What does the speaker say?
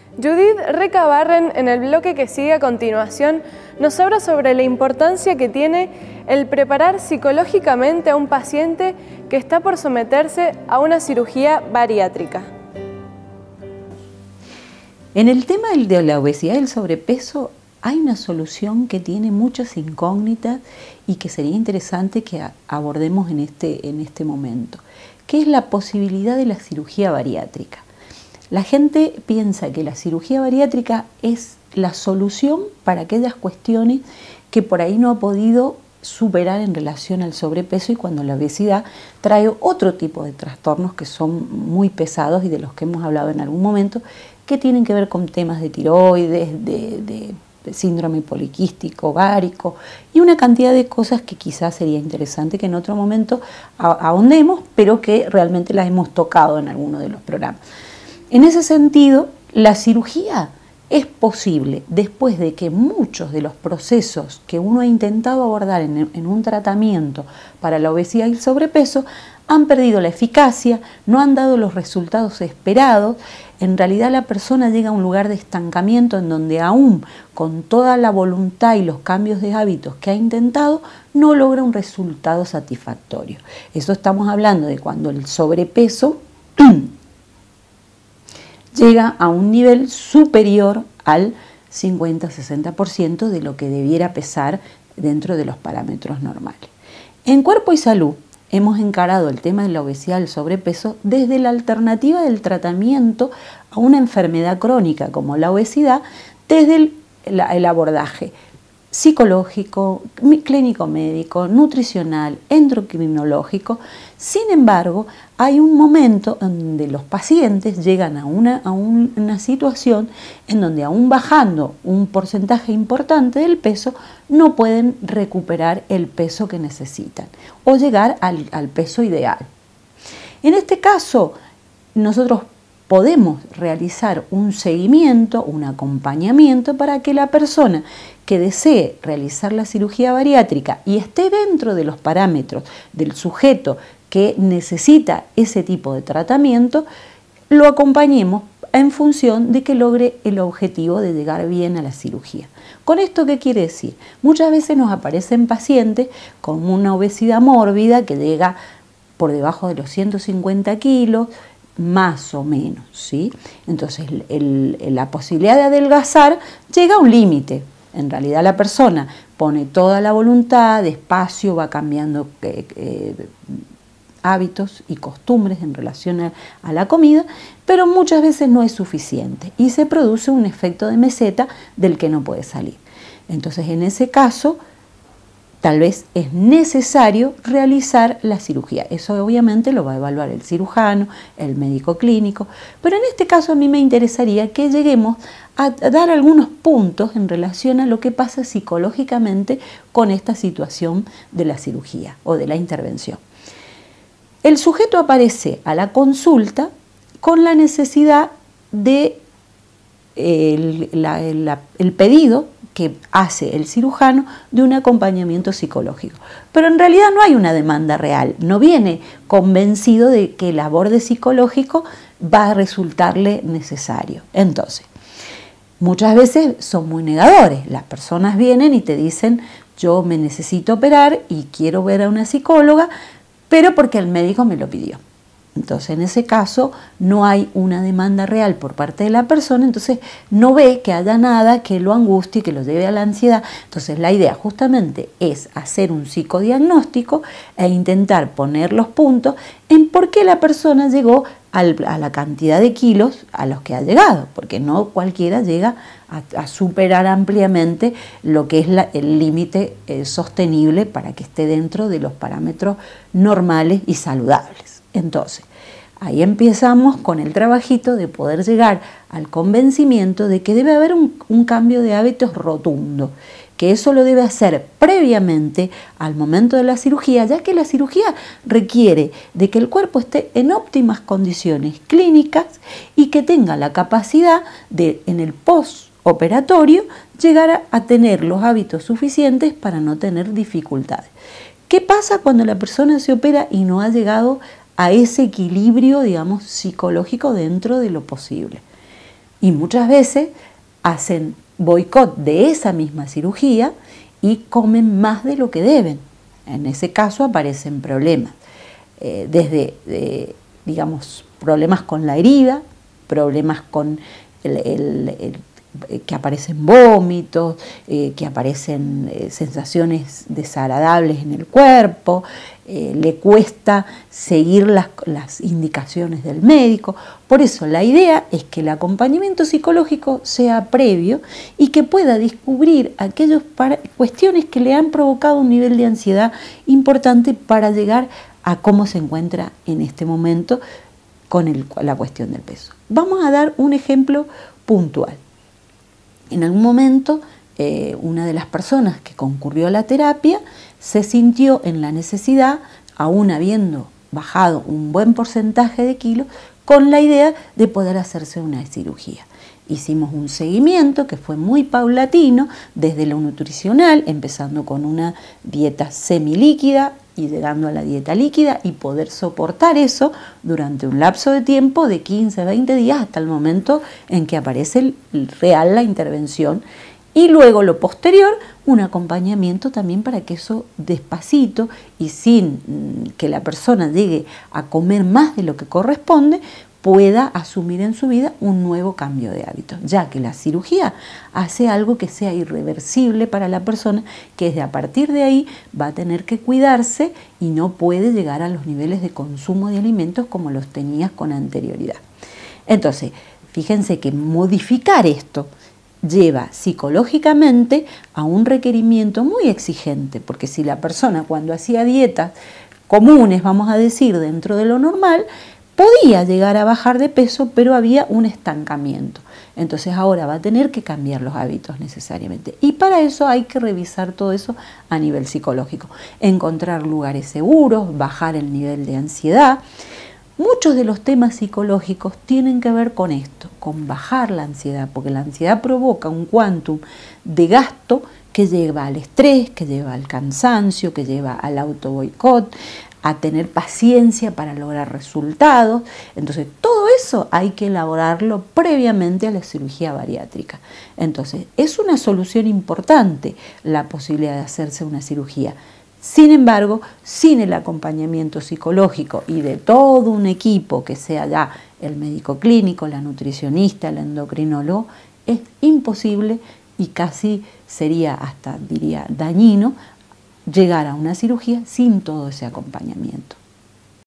Judith Recabarren, en el bloque que sigue a continuación, nos habla sobre la importancia que tiene el preparar psicológicamente a un paciente que está por someterse a una cirugía bariátrica. En el tema de la obesidad y el sobrepeso hay una solución que tiene muchas incógnitas y que sería interesante que abordemos en este momento, que es la posibilidad de la cirugía bariátrica. La gente piensa que la cirugía bariátrica es la solución para aquellas cuestiones que por ahí no ha podido superar en relación al sobrepeso y cuando la obesidad trae otro tipo de trastornos que son muy pesados y de los que hemos hablado en algún momento, que tienen que ver con temas de tiroides, de síndrome poliquístico, ovárico y una cantidad de cosas que quizás sería interesante que en otro momento ahondemos, pero que realmente las hemos tocado en alguno de los programas. En ese sentido, la cirugía es posible después de que muchos de los procesos que uno ha intentado abordar en un tratamiento para la obesidad y el sobrepeso han perdido la eficacia, no han dado los resultados esperados. En realidad la persona llega a un lugar de estancamiento en donde aún con toda la voluntad y los cambios de hábitos que ha intentado, no logra un resultado satisfactorio. Eso estamos hablando de cuando el sobrepeso llega a un nivel superior al 50-60% de lo que debiera pesar dentro de los parámetros normales. En Cuerpo y Salud hemos encarado el tema de la obesidad y el sobrepeso desde la alternativa del tratamiento a una enfermedad crónica como la obesidad, desde el abordaje psicológico, clínico médico, nutricional, endocrinológico. Sin embargo, hay un momento donde los pacientes llegan a una situación en donde aún bajando un porcentaje importante del peso, no pueden recuperar el peso que necesitan o llegar al peso ideal. En este caso, nosotros podemos realizar un seguimiento, un acompañamiento para que la persona que desee realizar la cirugía bariátrica y esté dentro de los parámetros del sujeto que necesita ese tipo de tratamiento, lo acompañemos en función de que logre el objetivo de llegar bien a la cirugía. ¿Con esto qué quiere decir? Muchas veces nos aparecen pacientes con una obesidad mórbida que llega por debajo de los 150 kilos, más o menos, ¿sí? Entonces la posibilidad de adelgazar llega a un límite. En realidad la persona pone toda la voluntad, despacio va cambiando hábitos y costumbres en relación a la comida, pero muchas veces no es suficiente y se produce un efecto de meseta del que no puede salir. Entonces en ese caso tal vez es necesario realizar la cirugía. Eso obviamente lo va a evaluar el cirujano, el médico clínico, pero en este caso a mí me interesaría que lleguemos a dar algunos puntos en relación a lo que pasa psicológicamente con esta situación de la cirugía o de la intervención. El sujeto aparece a la consulta con la necesidad de el pedido que hace el cirujano de un acompañamiento psicológico. Pero en realidad no hay una demanda real, no viene convencido de que el aborde psicológico va a resultarle necesario. Entonces, muchas veces son muy negadores, las personas vienen y te dicen yo me necesito operar y quiero ver a una psicóloga, pero porque el médico me lo pidió. Entonces, en ese caso, no hay una demanda real por parte de la persona, entonces no ve que haya nada que lo angustie, que lo lleve a la ansiedad. Entonces, la idea justamente es hacer un psicodiagnóstico e intentar poner los puntos en por qué la persona llegó a la cantidad de kilos a los que ha llegado, porque no cualquiera llega a superar ampliamente lo que es el límite sostenible para que esté dentro de los parámetros normales y saludables. Entonces, ahí empezamos con el trabajito de poder llegar al convencimiento de que debe haber un cambio de hábitos rotundo, que eso lo debe hacer previamente al momento de la cirugía, ya que la cirugía requiere de que el cuerpo esté en óptimas condiciones clínicas y que tenga la capacidad de, en el postoperatorio, llegar a tener los hábitos suficientes para no tener dificultades. ¿Qué pasa cuando la persona se opera y no ha llegado a ese equilibrio, digamos, psicológico dentro de lo posible? y muchas veces hacen boicot de esa misma cirugía y comen más de lo que deben. En ese caso aparecen problemas, desde, digamos, problemas con la herida, problemas con que aparecen vómitos, que aparecen sensaciones desagradables en el cuerpo, le cuesta seguir las indicaciones del médico. Por eso la idea es que el acompañamiento psicológico sea previo y que pueda descubrir aquellas cuestiones que le han provocado un nivel de ansiedad importante para llegar a cómo se encuentra en este momento con la cuestión del peso. Vamos a dar un ejemplo puntual. En algún momento, una de las personas que concurrió a la terapia se sintió en la necesidad, aún habiendo bajado un buen porcentaje de kilos, con la idea de poder hacerse una cirugía. Hicimos un seguimiento que fue muy paulatino, desde lo nutricional, empezando con una dieta semilíquida y llegando a la dieta líquida y poder soportar eso durante un lapso de tiempo de 15 a 20 días hasta el momento en que aparece real la intervención. Y luego lo posterior, un acompañamiento también para que eso despacito y sin que la persona llegue a comer más de lo que corresponde, pueda asumir en su vida un nuevo cambio de hábitos, ya que la cirugía hace algo que sea irreversible para la persona, que es de a partir de ahí va a tener que cuidarse y no puede llegar a los niveles de consumo de alimentos como los tenías con anterioridad. Entonces, fíjense que modificar esto lleva psicológicamente a un requerimiento muy exigente, porque si la persona cuando hacía dietas comunes, vamos a decir, dentro de lo normal, podía llegar a bajar de peso, pero había un estancamiento. Entonces ahora va a tener que cambiar los hábitos necesariamente. Y para eso hay que revisar todo eso a nivel psicológico. Encontrar lugares seguros, bajar el nivel de ansiedad. Muchos de los temas psicológicos tienen que ver con esto, con bajar la ansiedad, porque la ansiedad provoca un quantum de gasto que lleva al estrés, que lleva al cansancio, que lleva al autoboicot, a tener paciencia para lograr resultados. Entonces, todo eso hay que elaborarlo previamente a la cirugía bariátrica. Entonces, es una solución importante la posibilidad de hacerse una cirugía. Sin embargo, sin el acompañamiento psicológico y de todo un equipo, que sea ya el médico clínico, la nutricionista, el endocrinólogo, es imposible y casi sería hasta, diría, dañino llegar a una cirugía sin todo ese acompañamiento.